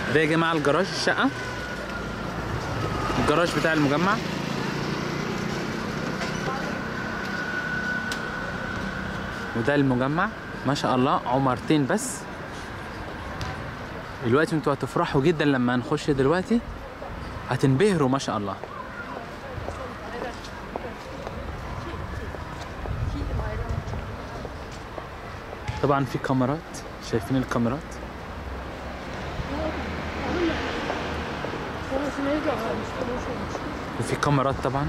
ده يا جماعه الجراج الشقه، الجراج بتاع المجمع. وده المجمع ما شاء الله، عمارتين بس. دلوقتي انتوا هتفرحوا جدا لما نخش دلوقتي، هتنبهروا ما شاء الله. طبعا في كاميرات، شايفين الكاميرات؟ وفي كاميرات طبعا.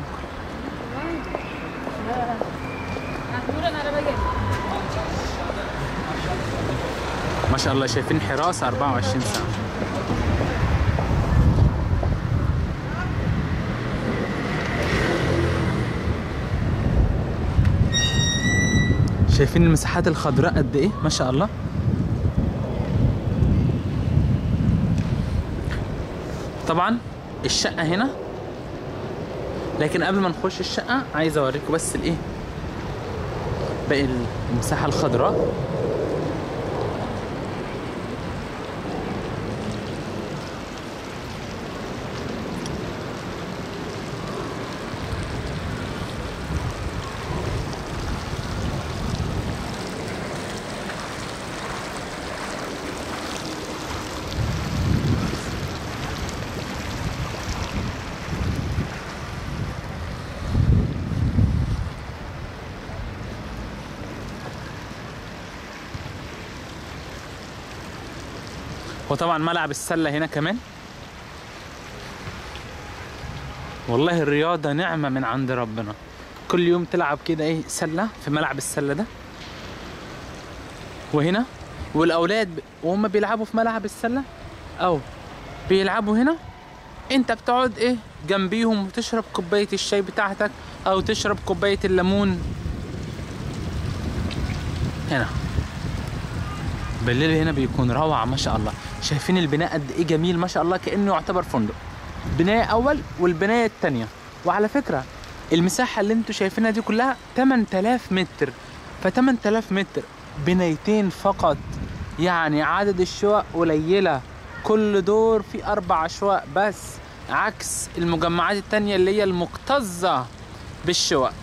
ما شاء الله، شايفين حراسة 24 ساعة. شايفين المساحات الخضراء قد ايه ما شاء الله. طبعا الشقة هنا، لكن قبل ما نخش الشقة عايز اوريكم بس الايه، باقي المساحة الخضراء. وطبعا ملعب السلة هنا كمان. والله الرياضة نعمة من عند ربنا، كل يوم تلعب كده ايه سلة في ملعب السلة ده. وهنا والأولاد وهم بيلعبوا في ملعب السلة أو بيلعبوا هنا، انت بتقعد ايه جنبيهم وتشرب كوباية الشاي بتاعتك أو تشرب كوباية الليمون هنا. بالليل هنا بيكون روعة ما شاء الله. شايفين البناء قد ايه جميل ما شاء الله، كأنه يعتبر فندق. بناية أول والبناية التانية. وعلى فكرة المساحة اللي انتوا شايفينها دي كلها 8000 متر، ف 8000 متر بنايتين فقط، يعني عدد الشقق قليلة. كل دور فيه 4 شقق بس، عكس المجمعات التانية اللي هي المكتظة بالشقق.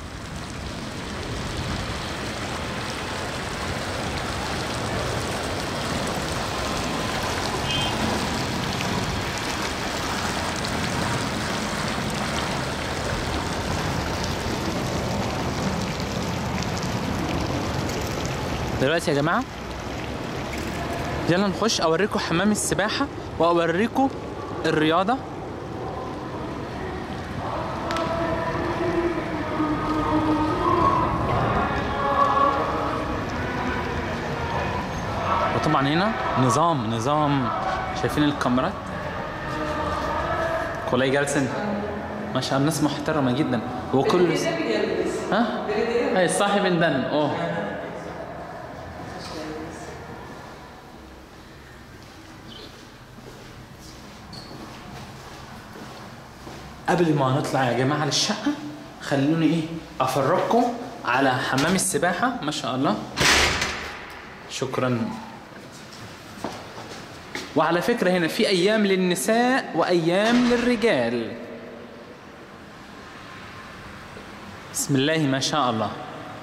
دلوقتي يا جماعة يلا نخش اوريكم حمام السباحة واوريكم الرياضة. وطبعا هنا نظام شايفين الكاميرات كولاي جالسن ما شاء الله، ناس محترمة جدا. وكل ها هاي صاحب الدن قبل ما نطلع يا جماعة للشقة خلوني ايه افرجكم على حمام السباحة ما شاء الله. شكرا. وعلى فكرة هنا في ايام للنساء وايام للرجال. بسم الله ما شاء الله.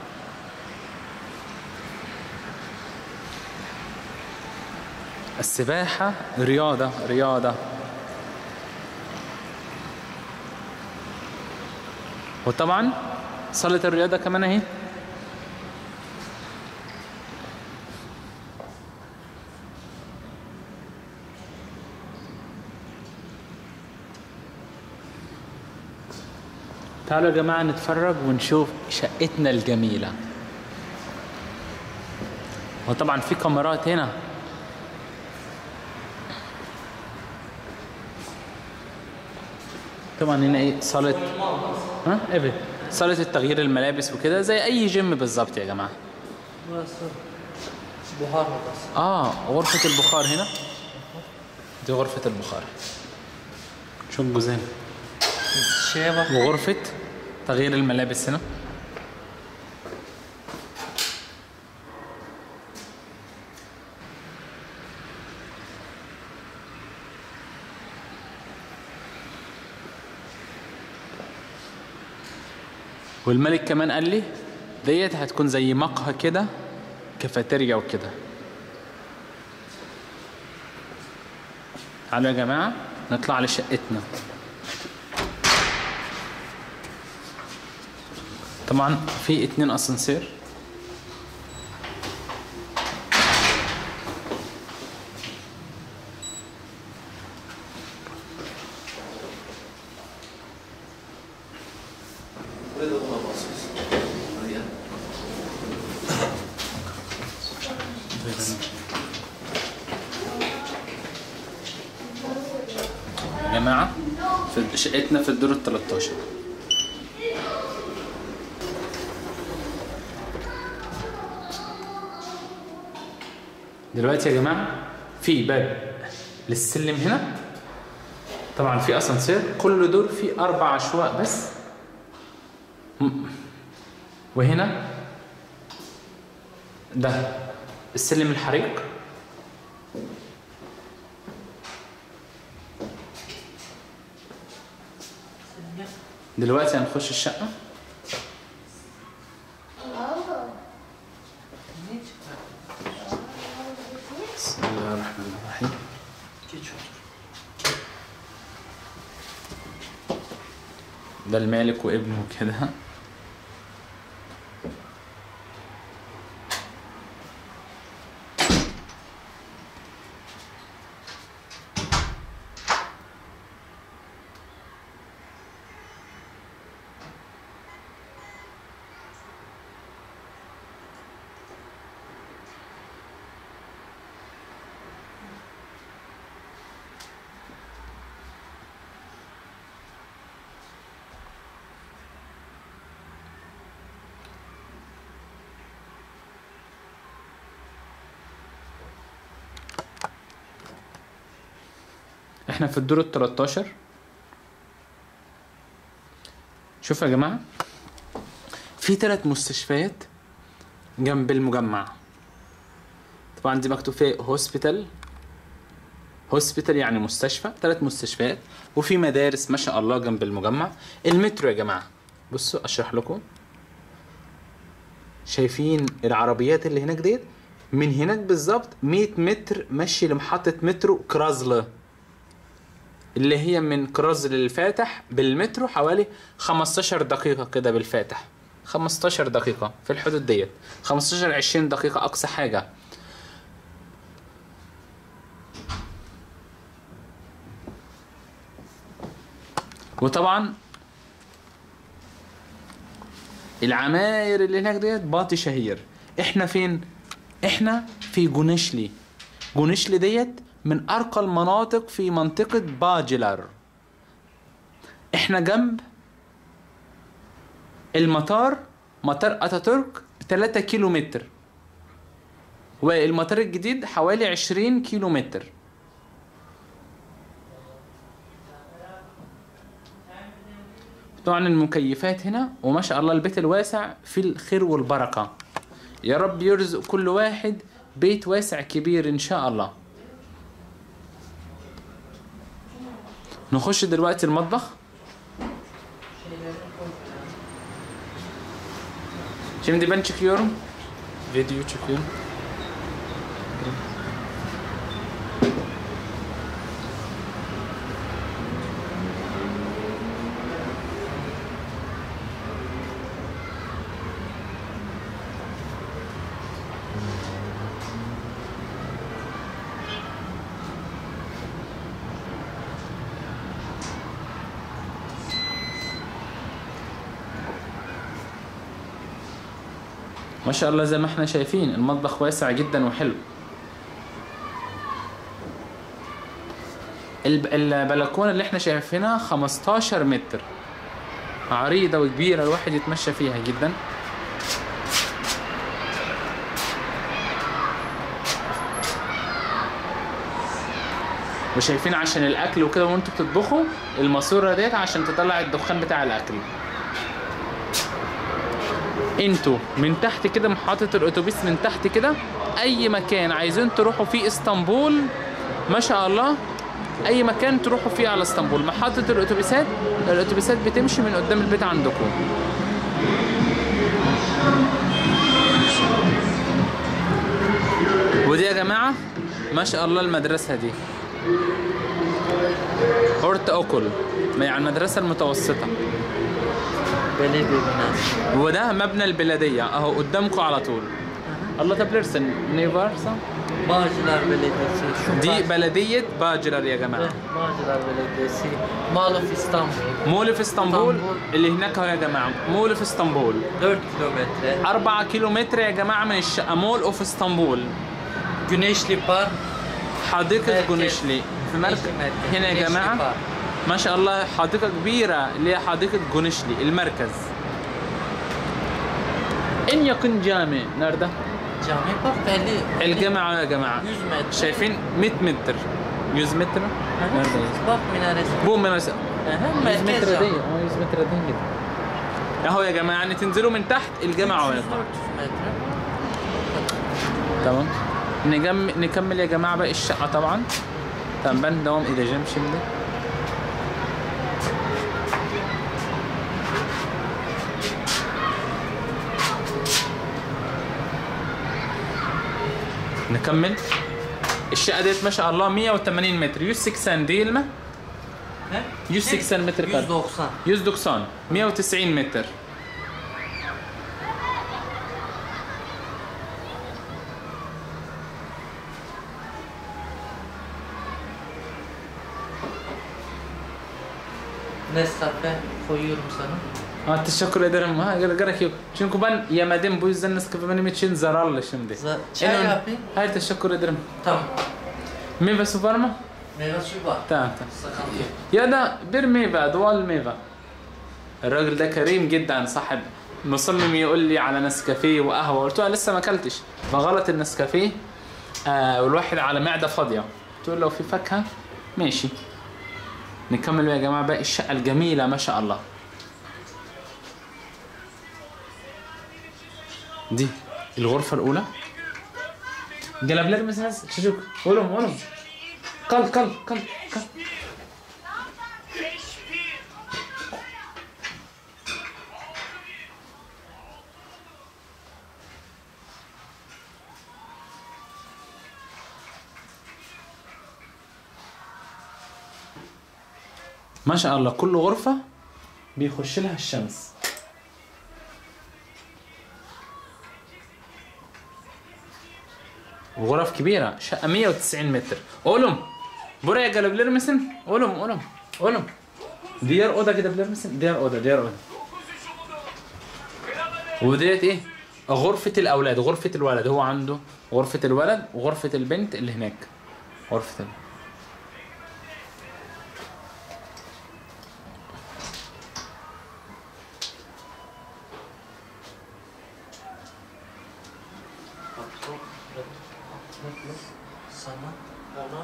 السباحة رياضة. وطبعا صالة الرياضة كمان اهي. تعالوا يا جماعة نتفرج ونشوف شقتنا الجميلة. وطبعا في كاميرات هنا. طبعا هنا ايه صالة ايه صالة التغيير الملابس وكده زي اي جيم بالظبط يا جماعة. بخار بس. غرفة البخار هنا. دي غرفة البخار. شوف جوزين. وغرفة تغيير الملابس هنا. والملك كمان قال لي ديت هتكون زي مقهى كده، كافيتيريا وكده. تعالوا يا جماعة نطلع لشقتنا. طبعا في 2 اسانسير. يا جماعة في شقتنا في الدور ال13. دلوقتي يا جماعة في باب للسلم هنا، طبعا في اسانسير، كل دور فيه 4 شقق بس. وهنا ده السلم الحريق. دلوقتي هنخش الشقة. بسم الله الرحمن الرحيم. ده المالك وابنه كده. احنا في الدور ال13. شوفوا يا جماعة في 3 مستشفيات جنب المجمع. طبعا دي مكتوب فيها هوسبيتال يعني مستشفى، 3 مستشفيات، وفي مدارس ما شاء الله جنب المجمع. المترو يا جماعة بصوا اشرح لكم. شايفين العربيات اللي هناك ديت؟ من هناك بالظبط 100 متر مشي لمحطة مترو كرازلة، اللي هي من كرازل للفاتح بالمترو حوالي 15 دقيقة كده بالفاتح. 15 دقيقة في الحدود ديت، 15-20 دقيقة أقصى حاجة. وطبعا العماير اللي هناك ديت باطي شهير. احنا فين؟ احنا في جونشلي. جونشلي ديت من أرقى المناطق في منطقة باجلر. احنا جنب المطار، مطار أتاتورك 3 كيلومتر، والمطار الجديد حوالي 20 كيلومتر. طبعا المكيفات هنا، وما شاء الله البيت الواسع في الخير والبركة. يا رب يرزق كل واحد بيت واسع كبير إن شاء الله. نخش دلوقتي المطبخ. Şimdi ben çıkıyorum. Video çekiyorum. ما شاء الله زي ما احنا شايفين المطبخ واسع جدا وحلو. البلكونه اللي احنا شايفينها 15 متر، عريضه وكبيره الواحد يتمشى فيها جدا. وشايفين عشان الاكل وكده وانتوا بتطبخوا الماسوره ديت عشان تطلع الدخان بتاع الاكل. انتوا من تحت كده محطة الاتوبيس، من تحت كده اي مكان عايزين تروحوا فيه اسطنبول ما شاء الله، اي مكان تروحوا فيه على اسطنبول. محطة الاتوبيسات بتمشي من قدام البيت عندكم. ودي يا جماعة ما شاء الله المدرسة دي هورت أوكل، يعني المدرسة المتوسطة. بلدي بناس. وده مبنى البلدية اهو قدامكم على طول. الله تبلرسن نيفارسا. باجلر بلديسي. دي بلدية باجلر يا جماعة. باجلر بلديسي. مال في اسطنبول. مول في اسطنبول اللي هناك اهو يا جماعة، مول في اسطنبول. 4 كيلومتر. 4 كيلومتر يا جماعة من الشقة، مول اوف اسطنبول. جونيشلي بارك. حديقة جونيشلي في مركز هنا يا جماعة. ما شاء الله حديقة كبيرة اللي هي حديقة جونيشلي المركز. إن يكن جامع نرده جامع بارك الجامعة يا جماعة 100 متر. شايفين 100 متر 100 متر نرده بارك منارس. بو منارس 100 متر مركز. دي 100 متر دي اهو يا جماعة، يعني تنزلوا من تحت الجامعة وين. تمام. نكمل يا جماعة باقي الشقة طبعا. تمام دوام إذا جمش ده. نكمل الشقة ديت ما شاء الله 180 متر 180 ديلما 180 متر كار 190 190 متر. Nescafe koyuyorum sana. teşekkür ederim. Gerek yok. Çünkü ben yemedim, bu yüzden Nescafe benim için zararlı şimdi. Çay yapayım. Hayır, teşekkür ederim. Tamam. Meyve su var mı? Meyve suyu var. tamam. Sıkıntı yok. يا ده بير ميفا دوال ميفا. الراجل ده كريم جدا، صاحب مصمم يقول لي على نسكافيه وقهوه، قلت له لسه ما اكلتش، فغلط النسكافيه والواحد على معده فاضيه، قلت له لو في فاكهه ماشي. نكمل يا جماعه باقي الشقه الجميله ما شاء الله. دي الغرفه الاولى. Gelebilir misiniz çocuk? Oğlum. Kal. ما شاء الله كل غرفة بيخش لها الشمس. وغرف كبيرة، شقة 190 متر. Oğlum buraya gelebilir misin? Oğlum. Diğer oda gidebilir misin? diğer oda. وديت ايه؟ غرفة الأولاد، غرفة الولد، هو عنده غرفة الولد وغرفة البنت اللي هناك. غرفة Sana ona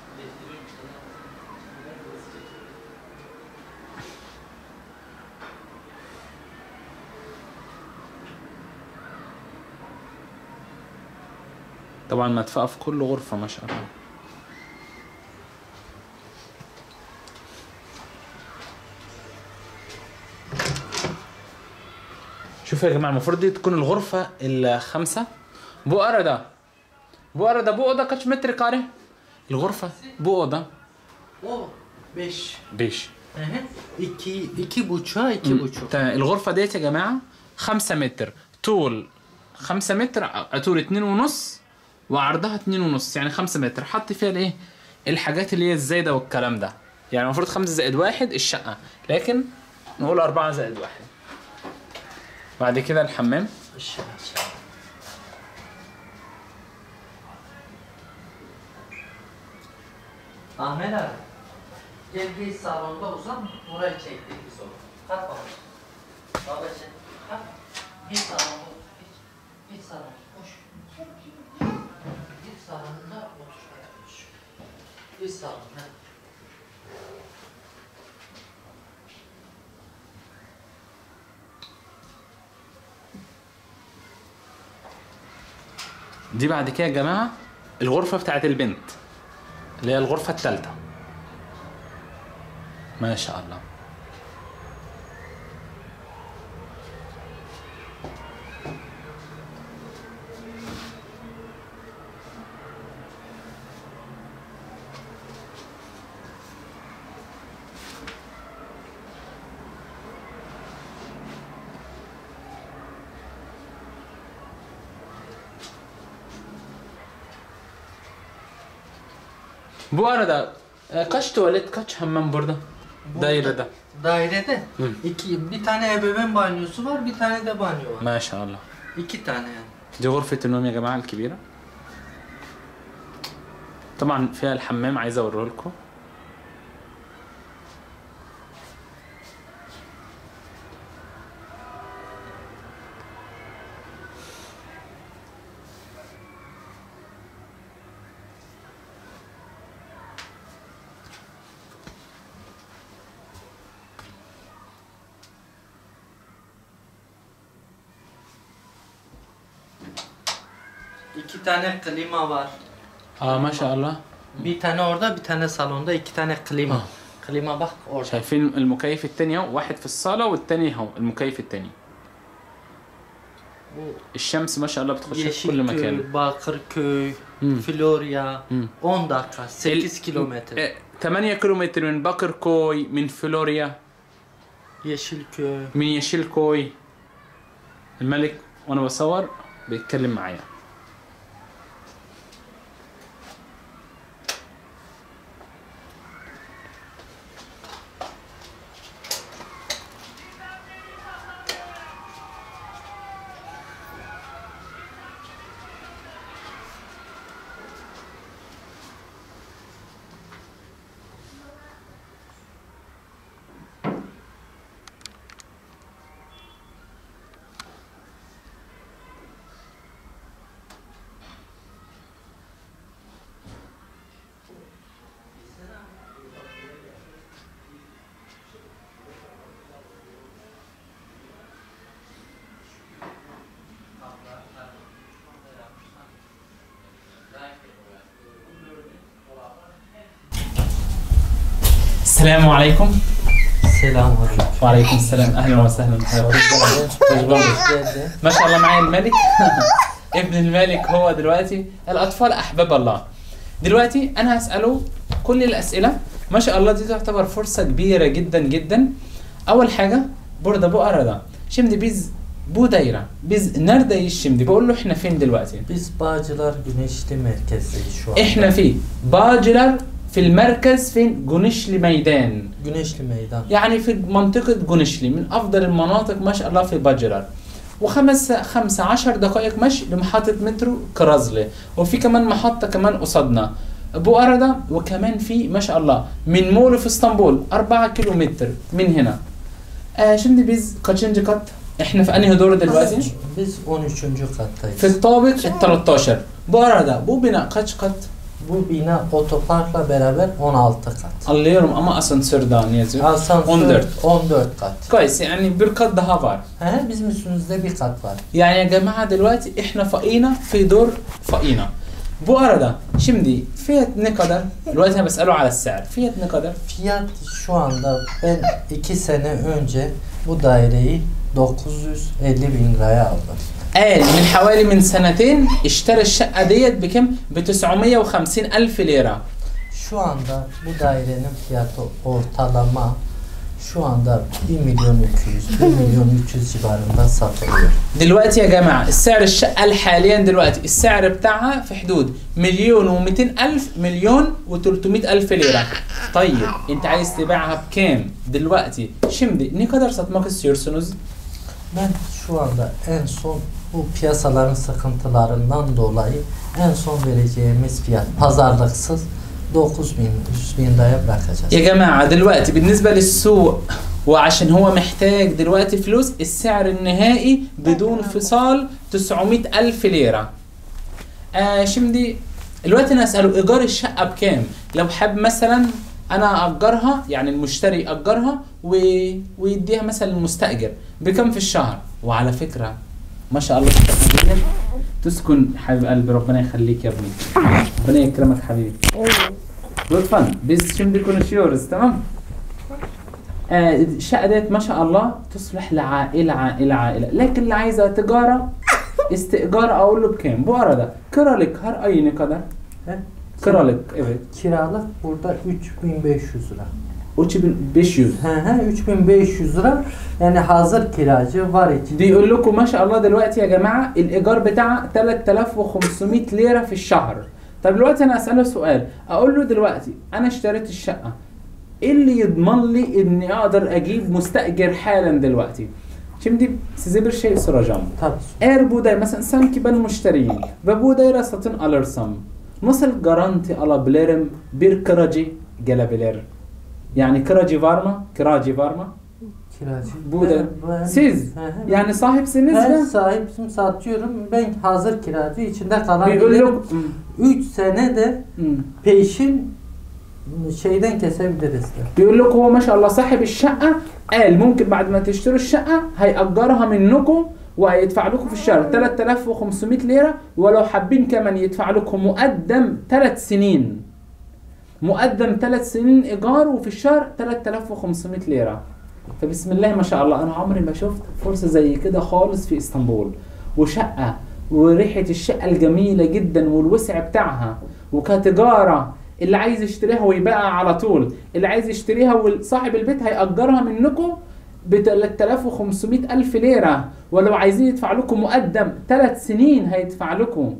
طبعا مدفأة في كل غرفة ما شاء الله. شوفوا يا جماعة، المفروض دي تكون الغرفة الخامسة. Bu arada bu oda kaç metrekare? الغرفة bu oda. o 5. 5. İki buçuğa 2,5. تمام. الغرفة ديت يا جماعة 5 متر طول، 5 متر طول 2.5 وعرضها 2.5، يعني 5 متر. حط فيها الايه؟ الحاجات اللي هي الزايدة والكلام ده. يعني المفروض 5+1 الشقة، لكن نقول 4+1. بعد كده الحمام. Ahmet abi. Gel geç salonda uzan. Orayı çektik biz onu. Kalk bakalım. Babacığım kalk. Geç salonda. Geç salonda. Koş. Geç salonda otur. Koş. Geç salonda. دي بعد كده يا جماعة الغرفة بتاعت البنت اللي هي الغرفة الثالثة. ما شاء الله. Bu arada kaç tuvalet, kaç hamam burada? Dairede. Dairede Hı. bir tane ebeveyn banyosu var, bir tane de banyo var. ما شاء الله. 2 tane yani. دي غرفة النوم يا جماعة الكبيرة. طبعا فيها الحمام عايز اوريه لكم. İki tane klima var. اه ما شاء الله. Bir tane orada, bir tane salonda, 2 tane klima. Klima bak orada. شايفين المكيف التاني اهو، واحد في الصالة والتاني اهو المكيف التاني. الشمس ما شاء الله بتخش في كل مكان. Yeşilköy, Bakırköy, Florya, 10 dakika, 8 kilometre. 8 كيلومتر من بكركوي، من فلوريا، Yeşilköy. من يشيلكوي. الملك وانا بصور بيتكلم معايا. السلام عليكم. Selamünaleyküm. وعليكم السلام، اهلا وسهلا بحضرتك. ما شاء الله معايا الملك. ابن الملك هو دلوقتي. الاطفال احباب الله. دلوقتي انا هساله كل الاسئله. ما شاء الله دي تعتبر فرصه كبيره جدا جدا. اول حاجه burada bu arada şimdi biz bu daire biz neredeyiz şimdi بقول له احنا فين دلوقتي. Biz Bağcılar Güneşli Merkez'deyiz şu anda. احنا في باجلر في المركز فين جونشلي ميدان. Güneşli Meydan. يعني في منطقة جونشلي من أفضل المناطق ما شاء الله في باجلر. 15 دقائق مشي لمحطة مترو كرازلي، وفي كمان محطة كمان قصادنا أبو أردة، وكمان في ما شاء الله من مول في اسطنبول 4 كيلومتر من هنا. şimdi biz kaçıncı kat؟ احنا في انهي دور دلوقتي؟ Biz 13. kattayız. في الطابق ال 13. Bu arada bu bina kaç kat؟ Bu bina otoparkla beraber 16 kat. Anlıyorum ama asansörden yazıyor. Asansör 14 kat. كويس يعني bir kat daha var. He, bizim üstümüzde bir kat var. يعني يا جماعة دلوقتي احنا فقينا في دور فقينا. Bu arada şimdi fiyat ne kadar؟ دلوقتي انا بسأله على السعر. fiyat ne kadar؟ Fiyat şu anda ben 2 sene önce bu daireyi 950 bin liraya aldım. قال من حوالي من سنتين اشترى الشقة ديت بكم؟ ب 950 ألف ليرة. Şu anda bu dairenin fiyatı ortalama şu anda 1 milyon 200, 1 milyon 300 civarında satılıyor. دلوقتي يا جماعة السعر الشقة حاليا دلوقتي السعر بتاعها في حدود 1,200,000 مليون و300 ألف ليرة. طيب انت عايز تبيعها بكام دلوقتي؟ şimdi ne kadar satmak istiyorsunuz؟ Ben şu anda en son bu piyasaların sıkıntılarından dolayı en son vereceğimiz fiyat pazarlıksız 9.000 1000 liraya bırakacağız. يا جماعة دلوقتي بالنسبة للسوق وعشان هو محتاج دلوقتي فلوس السعر النهائي بدون فصال 900 ألف ليرة. şimdi دلوقتي أنا أسأله إيجار الشقة بكام؟ لو حاب مثلا أنا أجرها يعني المشتري أجرها ويديها مثلا المستأجر بكم في الشهر؟ وعلى فكرة ما شاء الله تسكن حبيب قلبي ربنا يخليك يا ابني ربنا يكرمك حبيبي. لطفا biz şimdi konuşuyoruz tamam. الشقة ديت ما شاء الله تصلح لعائلة لكن اللي عايزة تجارة استئجار اقول له بكام؟ bu arada kiralık her ay ne kadar؟ kiralık evet. Kiralık burada 3500 lira. 3500. 3500 lira يعني hazır kiracı var içinde. بيقول لكم ما شاء الله دلوقتي يا جماعة الإيجار بتاعها 3500 ليرة في الشهر. طب دلوقتي انا اساله سؤال، اقول له دلوقتي انا اشتريت الشقه، ايه اللي يضمن لي اني اقدر اجيب مستاجر حالا دلوقتي؟ Şimdi size bir şey soracağım. Tabii. Eğer bu da mesela sanki ben müşteriyim ve bu daire satın alırsam nasıl garanti alabilirim bir kiracı gelebilir? Yani kiracı var mı? Kiracı var mı? Kiracı. Bu da siz yani sahipsiniz ben ve sahipsim, satıyorum. Ben hazır kiracı, içinde kalabilirim. öyle 3 sene de peşin şeyden kesebiliriz de. بيقول لك هو ما شاء الله صاحب الشقة قال ممكن بعد ما تشتروا الشقة هيأجرها منكم وهيدفع لكم في الشهر 3500 ليرة ولو حابين كمان يدفع لكم مقدم 3 سنين. مقدم 3 سنين إيجار وفي الشهر 3500 ليرة. فبسم الله ما شاء الله أنا عمري ما شفت فرصة زي كده خالص في إسطنبول. وشقة وريحة الشقة الجميلة جدا والوسع بتاعها وكتجارة، اللي عايز يشتريها ويبيعها على طول، اللي عايز يشتريها وصاحب البيت هيأجرها منكم ب 3500 ألف ليرة ولو عايزين يدفع لكم مقدم 3 سنين هيدفع لكم.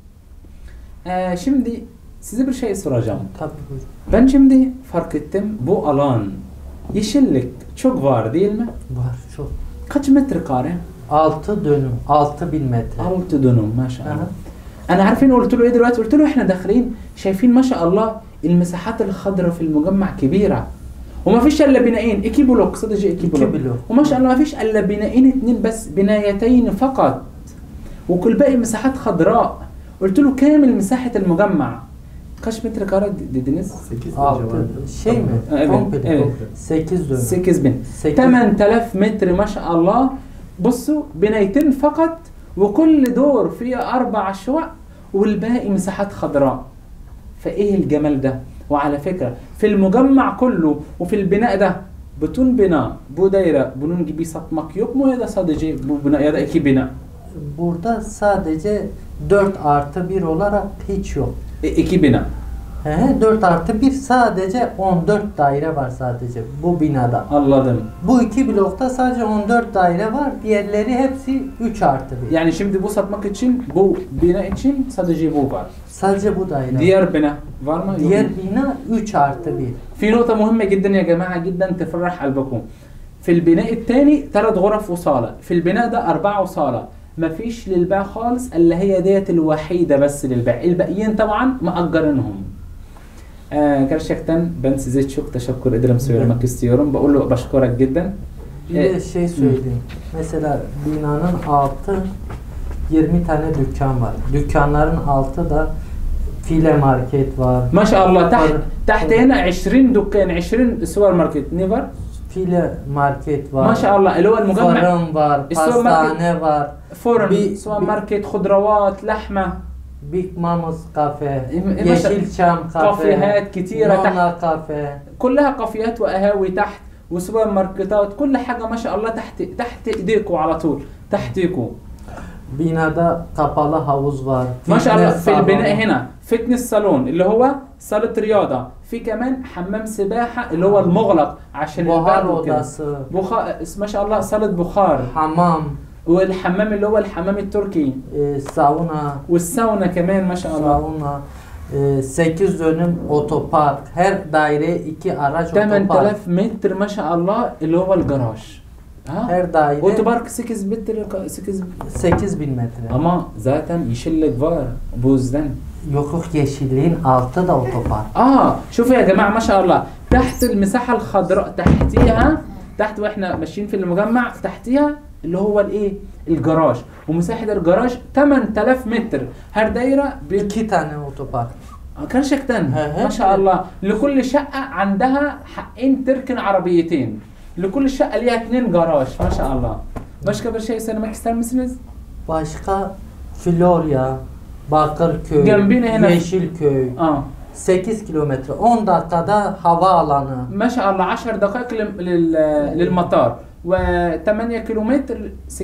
Şimdi size bir şey soracağım. Tabii buyurun. Ben şimdi fark ettim bu alan yeşillik çok var değil mi? Var çok. Kaç metrekare? 6 dönüm, 6000 metre. 6 dönüm ما شاء الله. انا عارفين قلت له ايه دلوقتي؟ قلت له احنا داخلين شايفين ما شاء الله المساحات الخضراء في المجمع كبيره وما فيش الا بنايين ايكي بلوك صدق ايكي بلوك وما شاء الله ما فيش الا بنايين 2 بس، بنايتين فقط وكل باقي مساحات خضراء. قلت له كامل مساحه المجمع kaç metrekare dediniz? 8 şey mi? Evet, evet. 8 dönüm. 8000 8000 متر ما شاء الله. بصوا بنايتين فقط وكل دور فيها 4 شقق والباقي مساحات خضراء. فايه الجمال ده؟ وعلى فكرة في المجمع كله وفي البناء ده bütün bina bu daire bunun gibi satmak yok mu ya da sadece bu bina ya da 2 bina? Burada sadece 4+1 olarak hiç yok. 2 bina. 4+1 sadece 14 daire var sadece bu binada. Anladım. Bu 2 blokta sadece 14 daire var. Diğerleri hepsi 3+1. Yani şimdi bu satmak için bu bina için sadece bu var. Sadece bu daire. Diğer bina var mı? Diğer bina 3+1. في نقطة مهمة جدا يا جماعة جدا تفرح قلبكم. في البناء الثاني 3 غرف وصالة، في البناء ده 4 وصالة. مفيش للبيع خالص الا هي ديت الوحيدة بس للبيع، الباقيين طبعا مأجرينهم. Gerçekten ben size çok teşekkür ederim söylemek istiyorum. بقول له بشكرك جدا. Bir de şey söyleyeyim. Mesela binanın altı 20 tane dükkan var. Dükkanların altı da file market var. ما شاء الله تحت هنا 20 دكان 20 سوبر ماركت نيفر. File market var. ما شاء الله اللي هو المجمع. Fırın var, pastane var. فرن سوبر ماركت خضروات لحمة. Big Mama's kafe, Yeşilçam kafe, كافيهات كتيرة Nona kafe. كلها كافيهات وقهاوي تحت وسوبر ماركتات، كل حاجة ما شاء الله تحت ايديكم على طول تحتيكم. Binada kapalı havuz var. ما شاء الله في البناء هنا فتنس صالون اللي هو صالة رياضة، في كمان حمام سباحة اللي هو المغلق عشان buhar البرد وكده. odası, ما شاء الله صالة بخار hamam, والحمام اللي هو الحمام التركي sauna, والساونا كمان ما شاء الله. sauna, 8 dönüm otopark. Her daire 2 araç otopark. 8000 متر ما شاء الله اللي هو الجراج. Her daire otopark 8 متر 8000 metre. ama zaten yeşillik var bu yüzden. Yok yeşilliğin altı da otopark. شوفوا يا جماعة ما شاء الله تحت المساحة الخضراء تحتيها تحت واحنا ماشيين في المجمع تحتيها اللي هو الايه الجراج، ومساحة الجراج 8000 متر. هر دايرة 2 tane otopark. gerçekten ما شاء الله لكل شقة عندها حقين تركن عربيتين، لكل شقة ليها 2 جراج ما شاء الله. Başka bir şey söylemek ister misiniz? Başka Florya, Bakırköy, Yeşilköy. 8 kilometre 10 dakikada havaalanı. ما شاء الله 10 دقائق للمطار و8 كيلومتر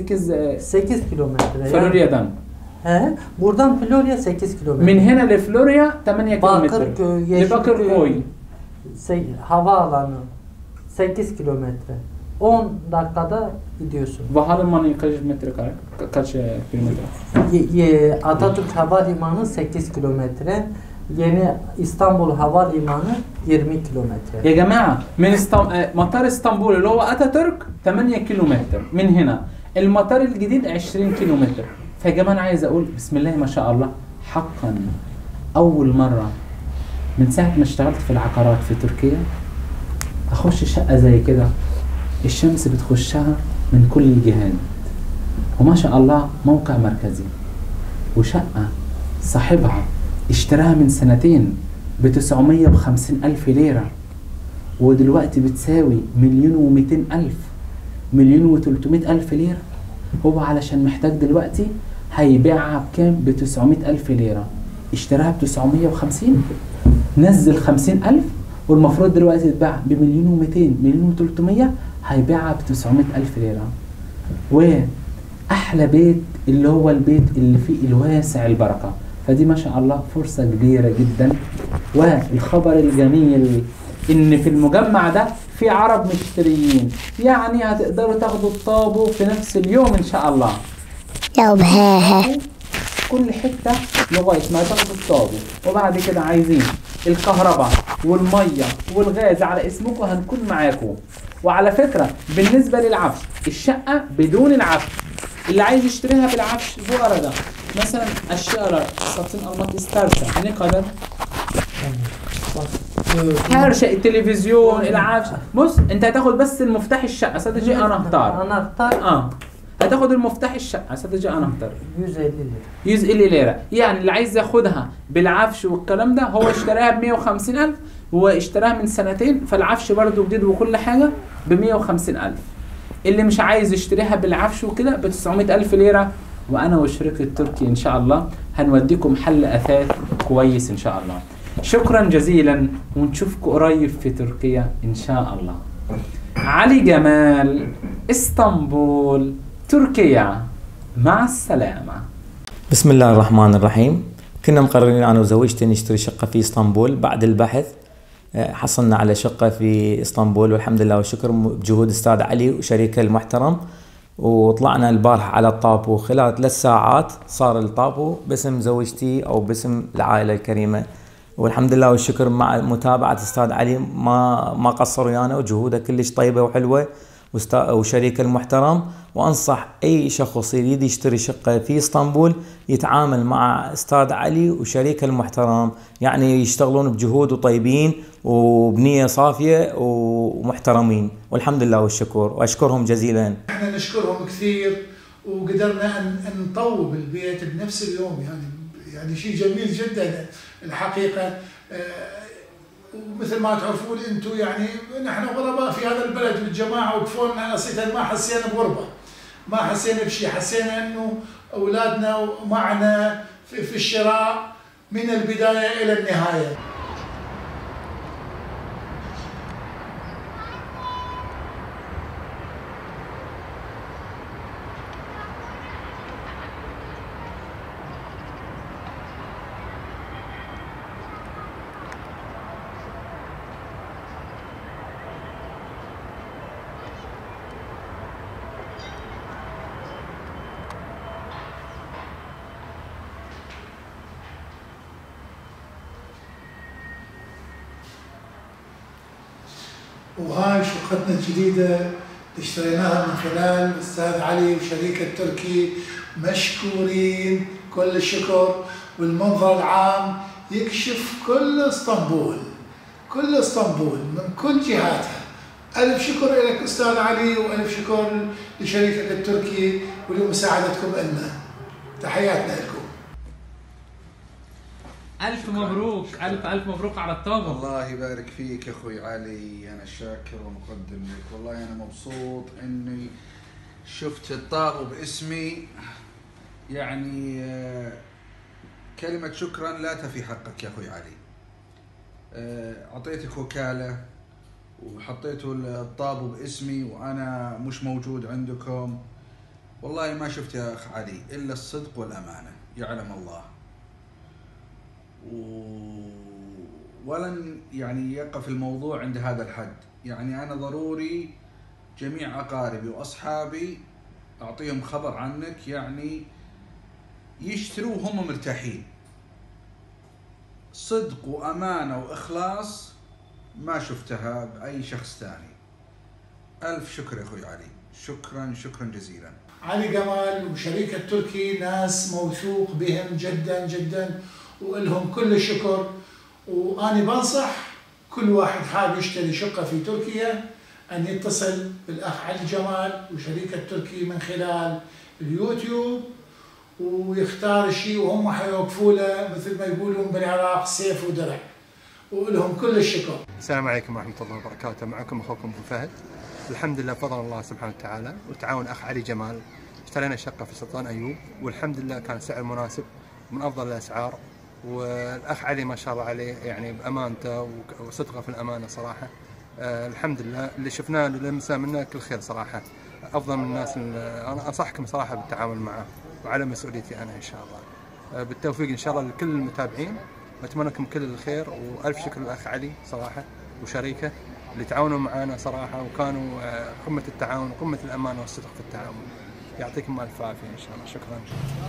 8 kilometre. فلورياdan. Buradan Florya 8 kilometre. من هنا لفلوريا 8 كيلومتر. Bakırköy, Yeşilköy. Havaalanı 8 kilometre. 10 dakikada gidiyorsun. Havalimanı kaç kilometre? Atatürk Havalimanı 8 kilometre. Yeni İstanbul Havalimanı 20 kilometre. يا جماعة من مطار اسطنبول اللي هو اتاتورك 8 كيلومتر من هنا. المطار الجديد 20 كيلومتر. فيا جماعة أنا عايز أقول بسم الله ما شاء الله حقا أول مرة من ساعة ما اشتغلت في العقارات في تركيا أخش شقة زي كده الشمس بتخشها من كل الجهات، وما شاء الله موقع مركزي، وشقة صاحبها اشتراها من سنتين ب950,000 ليرة، ودلوقتي بتساوي 1,200,000 1,300,000 ليرة. هو علشان محتاج دلوقتي هيبيعها بكام؟ ب900,000 ليرة. اشتراها ب950، نزل 50,000، والمفروض دلوقتي تتباع ب1,200,000 1,300,000، هيبيعها ب900,000 ليرة. وأحلى بيت اللي هو البيت اللي فيه الواسع البركة. فدي ما شاء الله فرصة كبيرة جدا. والخبر الجميل إن في المجمع ده في عرب مشتريين، يعني هتقدروا تاخدوا الطابو في نفس اليوم إن شاء الله. كل حتة لغاية ما تاخدوا الطابو، وبعد كده عايزين الكهرباء والمية والغاز على اسمكم هنكون معاكم. وعلى فكرة بالنسبة للعفش الشقة بدون العفش، اللي عايز يشتريها بالعفش bu arada مثلا أشياء satın almak isterse ne kadar her şey التلفزيون العفش. بص انت هتاخد بس المفتاح الشقة sadece anahtar. هتاخد المفتاح الشقة sadece anahtar 150 ليرة. يعني اللي عايز ياخدها بالعفش والكلام ده هو اشتراها ب150,000، واشتراها من سنتين، فالعفش برضو جديد وكل حاجة ب150,000. اللي مش عايز يشتريها بالعفش وكده ب900,000 ليرة. وأنا وشركة تركي إن شاء الله هنوديكم حل أثاث كويس إن شاء الله. شكرا جزيلا، ونشوفكم قريب في تركيا إن شاء الله. علي جمال، اسطنبول، تركيا. مع السلامة. بسم الله الرحمن الرحيم. كنا مقررين أنا وزوجتي نشتري شقة في اسطنبول. بعد البحث حصلنا على شقة في اسطنبول والحمد لله والشكر بجهود أستاذ علي وشريكه المحترم. وطلعنا البارحة على الطابو، خلال 3 ساعات صار الطابو باسم زوجتي أو باسم العائلة الكريمة، والحمد لله والشكر مع متابعة أستاذ علي ما قصر ويانا، وجهوده كلش طيبة وحلوة وشريك المحترم. وأنصح أي شخص يريد يشتري شقة في اسطنبول يتعامل مع أستاذ علي وشريك المحترم، يعني يشتغلون بجهود وطيبين وبنية صافية ومحترمين، والحمد لله والشكر، وأشكرهم جزيلا. احنا نشكرهم كثير، وقدرنا أن نطوب البيت بنفس اليوم، يعني شيء جميل جدا الحقيقة. ومثل ما تعرفون انتم يعني نحن غرباء في هذا البلد، والجماعه وقفونا نصيحه، ما حسينا بغربه، ما حسينا بشيء، حسينا انه اولادنا معنا في الشراء من البدايه الى النهايه. وهاي شقتنا الجديدة اللي اشتريناها من خلال الأستاذ علي وشريكه التركي، مشكورين كل الشكر. والمنظر العام يكشف كل اسطنبول، كل اسطنبول من كل جهاتها. ألف شكر لك أستاذ علي، وألف شكر لشريكك التركي ولمساعدتكم لنا. تحياتنا لكم. ألف مبروك، ألف مبروك على الطابو. الله يبارك فيك يا أخوي علي، أنا شاكر ومقدم لك. والله أنا مبسوط إني شفت الطابو باسمي. يعني كلمة شكرا لا تفي حقك يا أخوي علي. أعطيتك وكالة وحطيتوا الطابو باسمي وأنا مش موجود عندكم. والله ما شفت يا أخ علي إلا الصدق والأمانة، يعلم الله. ولن يعني يقف الموضوع عند هذا الحد. يعني أنا ضروري جميع أقاربي وأصحابي أعطيهم خبر عنك، يعني يشتروا وهم مرتاحين. صدق وأمانة وإخلاص ما شفتها بأي شخص ثاني. ألف شكر يا أخوي علي، شكرا شكرا جزيلا. علي جمال وشركة تركي ناس موثوق بهم جدا جدا ولهم كل الشكر. وأنا بنصح كل واحد حاب يشتري شقة في تركيا أن يتصل بالأخ علي جمال وشركة تركي من خلال اليوتيوب ويختار الشيء وهم حيوقفوا له مثل ما يقولون بالعراق سيف ودرع، ولهم كل الشكر. السلام عليكم ورحمة الله وبركاته، معكم أخوكم أبو فهد. الحمد لله بفضل الله سبحانه وتعالى وتعاون أخ علي جمال اشترينا شقة في سلطان أيوب، والحمد لله كان سعر مناسب من أفضل الأسعار. والأخ علي ما شاء الله عليه يعني بأمانته وصدقه في الأمانة صراحة. الحمد لله اللي شفناه اللي لمسناه منه كل خير صراحة، أفضل من الناس. أنا أنصحكم صراحة بالتعامل معه وعلى مسؤوليتي أنا إن شاء الله. بالتوفيق إن شاء الله لكل المتابعين، أتمنى لكم كل الخير، وألف شكر للأخ علي صراحة وشريكه اللي تعاونوا معنا صراحة وكانوا قمة التعاون وقمة الأمانة والصدق في التعاون. يعطيكم ألف عافية إن شاء الله. شكرا.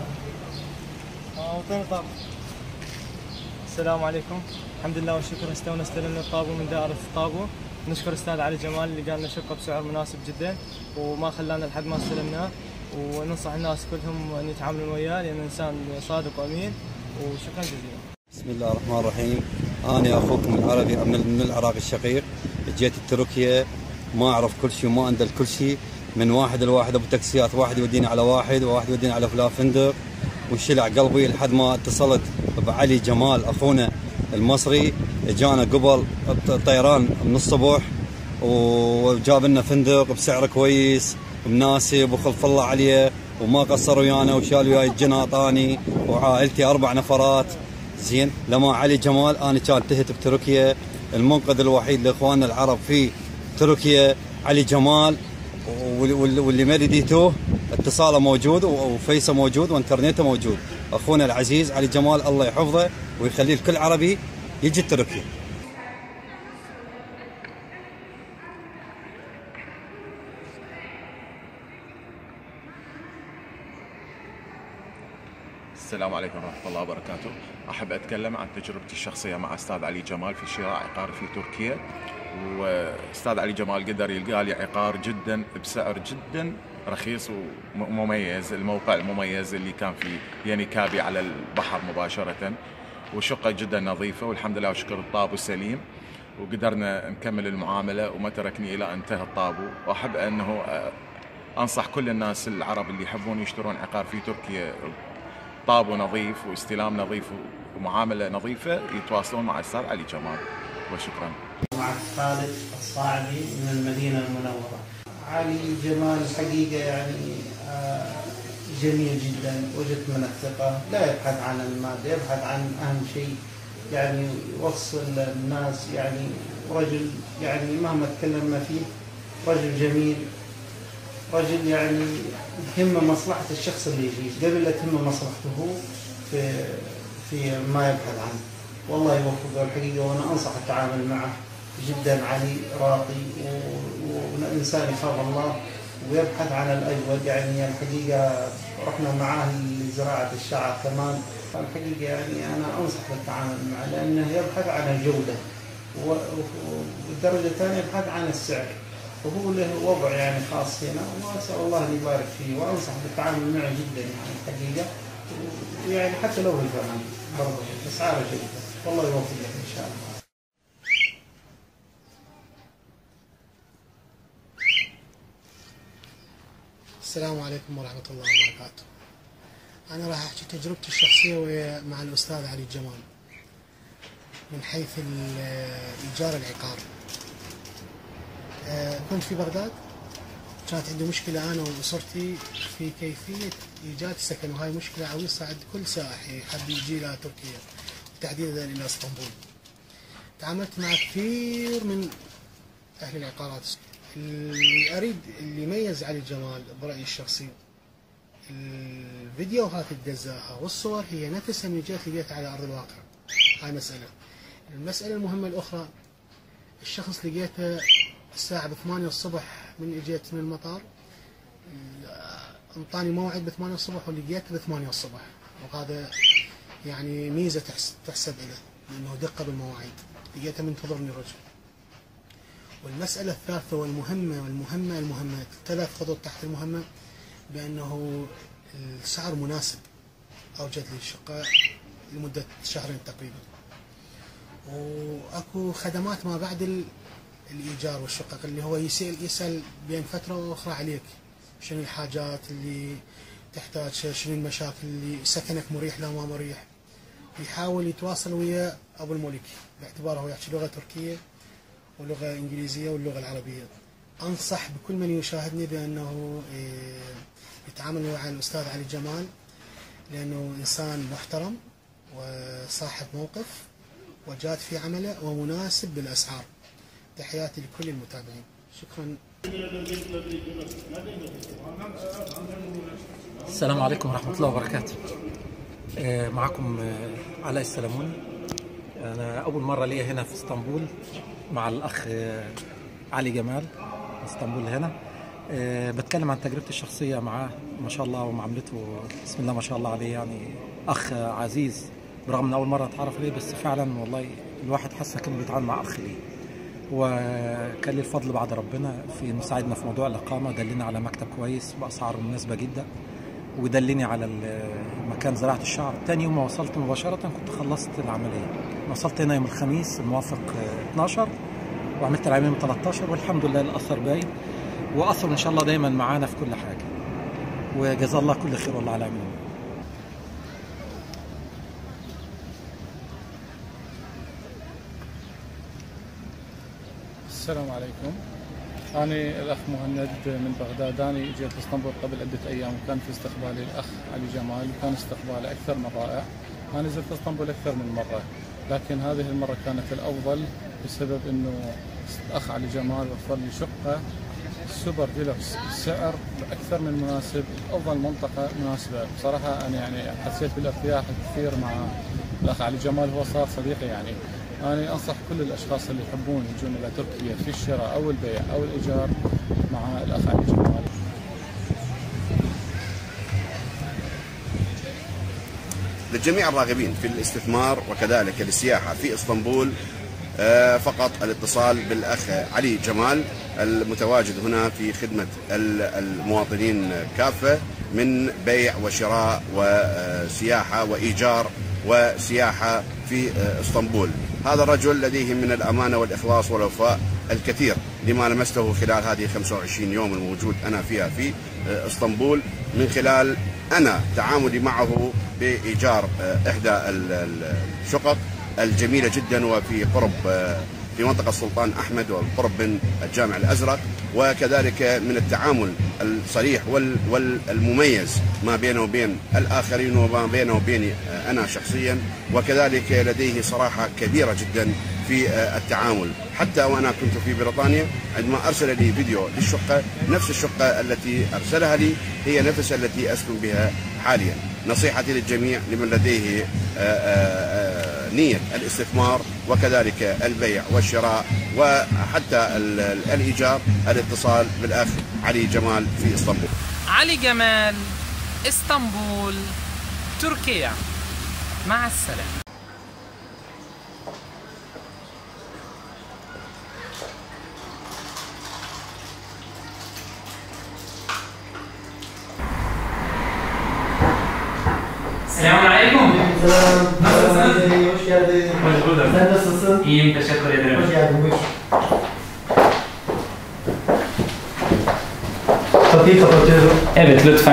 السلام عليكم، الحمد لله والشكر. استلمنا الطابو من دائرة الطابو. نشكر أستاذ علي جمال اللي قال لنا شقة بسعر مناسب جدا وما خلانا لحد ما استلمناه، وننصح الناس كلهم أن يتعاملون وياه لأنه إنسان صادق وأمين، وشكرا جزيلا. بسم الله الرحمن الرحيم. أنا أخوكم العربي من العراق الشقيق. جيت تركيا ما أعرف كل شيء وما أندل كل شيء، من واحد لواحد أبو تاكسيات، واحد يوديني على واحد وواحد يوديني على فلان فندق، وشلع قلبي لحد ما اتصلت بعلي جمال أخونا المصري. جانا قبل الطيران من الصبح وجاب لنا فندق بسعر كويس مناسب وخلف الله عليه، وما قصر ويانا وشال وياي الجناط اني وعائلتي 4 نفرات. زين لما علي جمال انا كان تهت بتركيا، المنقذ الوحيد لاخواننا العرب في تركيا علي جمال، واللي ما رديتوه اتصاله موجود وفيسه موجود وانترنته موجود. اخونا العزيز علي جمال الله يحفظه ويخليه لكل عربي يجي تركيا. السلام عليكم ورحمة الله وبركاته. أحب أتكلم عن تجربتي الشخصية مع أستاذ علي جمال في شراء عقار في تركيا. وأستاذ علي جمال قدر يلقى لي عقار جدا بسعر جدا رخيص ومميز، الموقع المميز اللي كان في ينيكابي على البحر مباشرة، وشقة جدا نظيفة والحمد لله وشكر الطابو سليم، وقدرنا نكمل المعاملة وما تركني إلى انتهى الطابو. وأحب أنه أنصح كل الناس العرب اللي يحبون يشترون عقار في تركيا طابو نظيف واستلام نظيف ومعاملة نظيفة يتواصلون مع الأستاذ علي جمال. وشكرا. مع خالد الصاعبي من المدينة المنورة. علي جمال الحقيقة يعني جميل جدا وجدت من الثقة، لا يبحث عن المادة، يبحث عن أهم شيء يعني يوصل الناس، يعني رجل يعني مهما تكلمنا فيه رجل جميل، رجل يعني يهمه مصلحة الشخص اللي يجي قبل لا تهمه مصلحته هو في ما يبحث عنه. والله يوفقه الحقيقة، وأنا أنصح التعامل معه جدا. علي راقي وإنسان يخاف الله ويبحث عن الأجود. يعني الحقيقة رحنا معاه لزراعة الشعر كمان. الحقيقة يعني أنا أنصح بالتعامل معه لأنه يبحث عن الجودة، والدرجة الثانية يبحث عن السعر، وهو له وضع يعني خاص هنا، وأسأل الله أن يبارك فيه. وأنصح بالتعامل معه جدا يعني الحقيقة، ويعني حتى لو بالفهم برضه أسعاره جيدة. والله يوفقك إن شاء الله. السلام عليكم ورحمة الله وبركاته. أنا راح أحكي تجربتي الشخصية مع الأستاذ علي جمال من حيث إيجار العقار. كنت في بغداد، كانت عندي مشكلة أنا وأسرتي في كيفية إيجاد سكن، وهاي مشكلة عويصة عند كل سائح يحب يجي إلى تركيا وتحديدا إلى اسطنبول. تعاملت مع كثير من أهل العقارات. اللي أريد اللي يميز علي جمال برأيي الشخصي الفيديوهات الدزاها والصور هي نفسها من جهة لقيتها على أرض الواقع. هاي مسألة. المسألة المهمة الأخرى، الشخص لقيته الساعة 8 الصبح من اجيت من المطار، انطاني موعد 8 الصبح ولقيته 8 الصبح، وهذا يعني ميزة تحسب له. لأنه دقة بالمواعيد، لقيته منتظرني الرجل. والمسألة الثالثة والمهمة 3 خطوط تحت المهمة، بأنه السعر مناسب، أوجد لي شقة لمدة 2 شهر تقريبا، وأكو خدمات ما بعد الإيجار والشقق، اللي هو يسأل بين فترة وأخرى عليك شنو الحاجات اللي تحتاج، شنو المشاكل، اللي سكنك مريح لا ما مريح. يحاول يتواصل ويا أبو الملك باعتباره هو يحكي لغة تركية ولغة إنجليزية واللغة العربية. أنصح بكل من يشاهدني بأنه يتعامل مع الأستاذ علي جمال، لأنه إنسان محترم وصاحب موقف وجاد في عمله ومناسب بالأسعار. تحياتي لكل المتابعين، شكرا. السلام عليكم ورحمة الله وبركاته. معكم علاء السلموني. أنا أول مرة لي هنا في اسطنبول مع الأخ علي جمال اسطنبول هنا. بتكلم عن تجربتي الشخصية معاه، ما شاء الله، ومعاملته بسم الله ما شاء الله عليه، يعني أخ عزيز برغم من أول مرة أتعرف عليه، بس فعلا والله الواحد حاسة كأنه بيتعامل مع أخ ليه. وكان لي الفضل بعد ربنا في إنه ساعدنا في موضوع الإقامة، دلني على مكتب كويس بأسعار مناسبة جدا، ودلني على مكان زراعة الشعر. تاني يوم ما وصلت مباشرة كنت خلصت العملية. وصلت هنا يوم الخميس الموافق 12 وعملت العملية يوم 13، والحمد لله الأثر باين، وأثر إن شاء الله دايما معانا في كل حاجة، وجزا الله كل خير والله على عمله. السلام عليكم. أنا الأخ مهند من بغداد. أنا جيت اسطنبول قبل عدة أيام، وكان في استقبالي الأخ علي جمال، وكان استقباله أكثر من رائع. أنا زرت اسطنبول أكثر من مرة، لكن هذه المرة كانت الأفضل بسبب إنه الأخ علي جمال وفر لي شقة سوبر ديلوكس بسعر أكثر من مناسب، أفضل منطقة مناسبة. بصراحة أنا يعني حسيت بالارتياح كثير مع الأخ علي جمال، هو صار صديقي يعني. أنا أنصح كل الأشخاص اللي يحبون يجون إلى تركيا في الشراء أو البيع أو الإيجار مع الأخ علي جمال. للجميع الراغبين في الاستثمار وكذلك السياحة في اسطنبول، فقط الاتصال بالأخ علي جمال المتواجد هنا في خدمة المواطنين كافة، من بيع وشراء وسياحة وإيجار وسياحة في اسطنبول. هذا الرجل لديه من الأمانة والإخلاص والوفاء الكثير لما لمسته خلال هذه 25 يوم الموجود أنا فيها في اسطنبول، من خلال أنا تعاملي معه بإيجار إحدى الشقق الجميلة جدا، وفي قرب في منطقة السلطان أحمد والقرب من الجامع الأزرق، وكذلك من التعامل الصريح والمميز ما بينه وبين الآخرين وما بينه وبيني أنا شخصيا، وكذلك لديه صراحة كبيرة جدا في التعامل. حتى وأنا كنت في بريطانيا عندما أرسل لي فيديو للشقة، نفس الشقة التي أرسلها لي هي نفس التي أسكن بها حاليا. نصيحتي للجميع لمن لديه نية الاستثمار وكذلك البيع والشراء وحتى الإيجار، الاتصال بالأخ علي جمال في اسطنبول. علي جمال، اسطنبول، تركيا. مع السلامة. Selamun Aleyküm. Selam. Hoş geldin. Hoş bulduk. Sen nasılsın? İyiyim, teşekkür ederim. Hoş geldin, buyur. Kapıyı kapatıyorum. Evet, lütfen.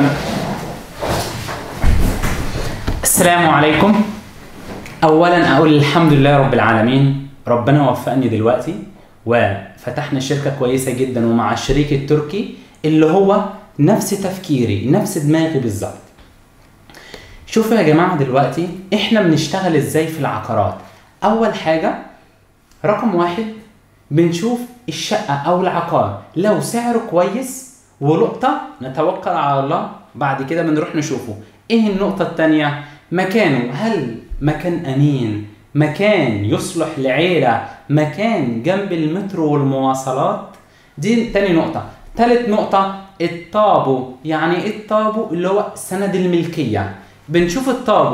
السلام عليكم. أولا أقول الحمد لله رب العالمين، ربنا وفقني دلوقتي وفتحنا شركة كويسة جدا ومع الشريك التركي اللي هو نفس تفكيري، نفس دماغي بالظبط. شوفوا يا جماعة دلوقتي احنا بنشتغل ازاي في العقارات. اول حاجة رقم 1 بنشوف الشقة او العقار لو سعره كويس ولقطة نتوكل على الله، بعد كده بنروح نشوفه ايه النقطة التانية، مكانه، هل مكان امين، مكان يصلح لعيلة، مكان جنب المترو والمواصلات. دي تاني نقطة. تالت نقطة الطابو. يعني ايه الطابو؟ اللي هو سند الملكية. بنشوف الطابو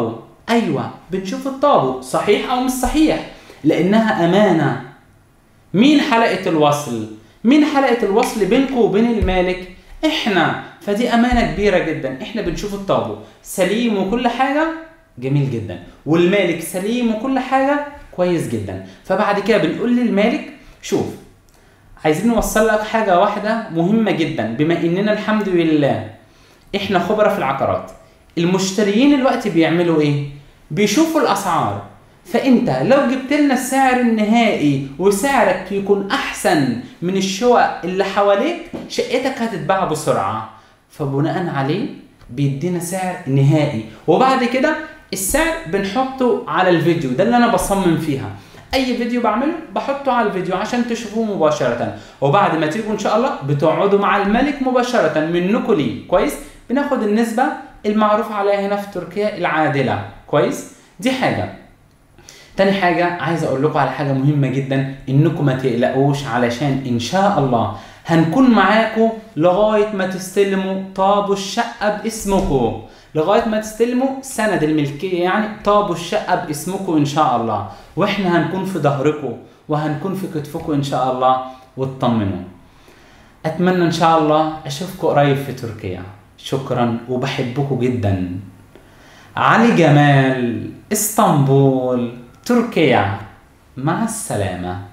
ايوه بنشوف الطابو صحيح او مش صحيح، لانها امانه. مين حلقه الوصل؟ مين حلقه الوصل بينكم وبين المالك؟ احنا. فدي امانه كبيره جدا. احنا بنشوف الطابو سليم وكل حاجه جميل جدا، والمالك سليم وكل حاجه كويس جدا. فبعد كده بنقول للمالك شوف عايزين نوصل لك حاجه واحده مهمه جدا، بما اننا الحمد لله احنا خبره في العقارات. المشتريين الوقت بيعملوا ايه؟ بيشوفوا الاسعار. فانت لو جبت لنا السعر النهائي وسعرك يكون احسن من الشقق اللي حواليك، شقتك هتتباع بسرعه. فبناء عليه بيدينا سعر نهائي، وبعد كده السعر بنحطه على الفيديو. ده اللي انا بصمم فيها. اي فيديو بعمله بحطه على الفيديو عشان تشوفوه مباشره، وبعد ما تيجوا ان شاء الله بتقعدوا مع الملك مباشره منكم ليه. كويس؟ بناخد النسبه المعروف عليها هنا في تركيا العادله. كويس؟ دي حاجه. تاني حاجه عايز اقول لكم على حاجه مهمه جدا، انكم ما تقلقوش، علشان ان شاء الله هنكون معاكم لغايه ما تستلموا طابو الشقه باسمكم، لغايه ما تستلموا سند الملكيه، يعني طابو الشقه باسمكم ان شاء الله. واحنا هنكون في ظهركم وهنكون في كتفكم ان شاء الله، واطمنوا. اتمنى ان شاء الله اشوفكم قريب في تركيا. شكرا وبحبكم جدا. علي جمال، اسطنبول، تركيا. مع السلامه.